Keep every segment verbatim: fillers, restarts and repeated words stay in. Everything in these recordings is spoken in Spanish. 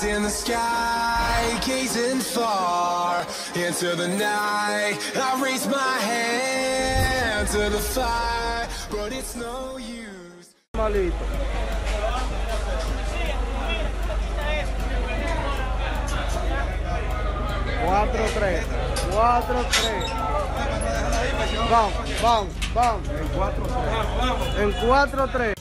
Eyes in the sky, gazing far into the night. I raise my hand to the fire, but it's no use. Malito. Cuatro, tres. Cuatro, tres. Vamos, vamos, vamos. En cuatro, tres. En cuatro, tres.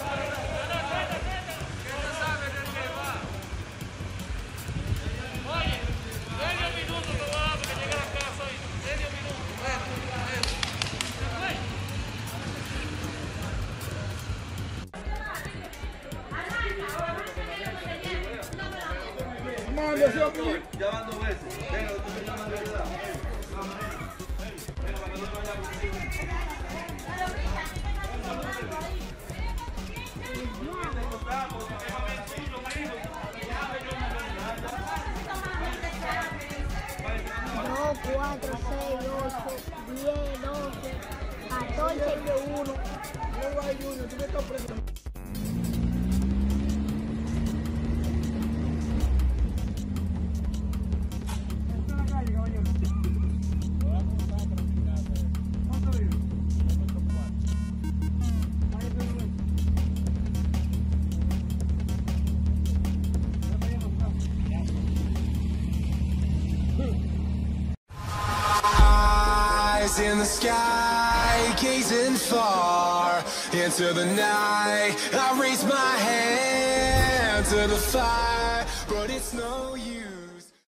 Ya van dos veces. Venga, tú me llamas de verdad. dos, cuatro, seis, ocho, diez, doce, catorce y uno. No hay uno, tú me estás preguntando. Eyes in the sky, gazing far into the night. I raise my hand to the fire, but it's no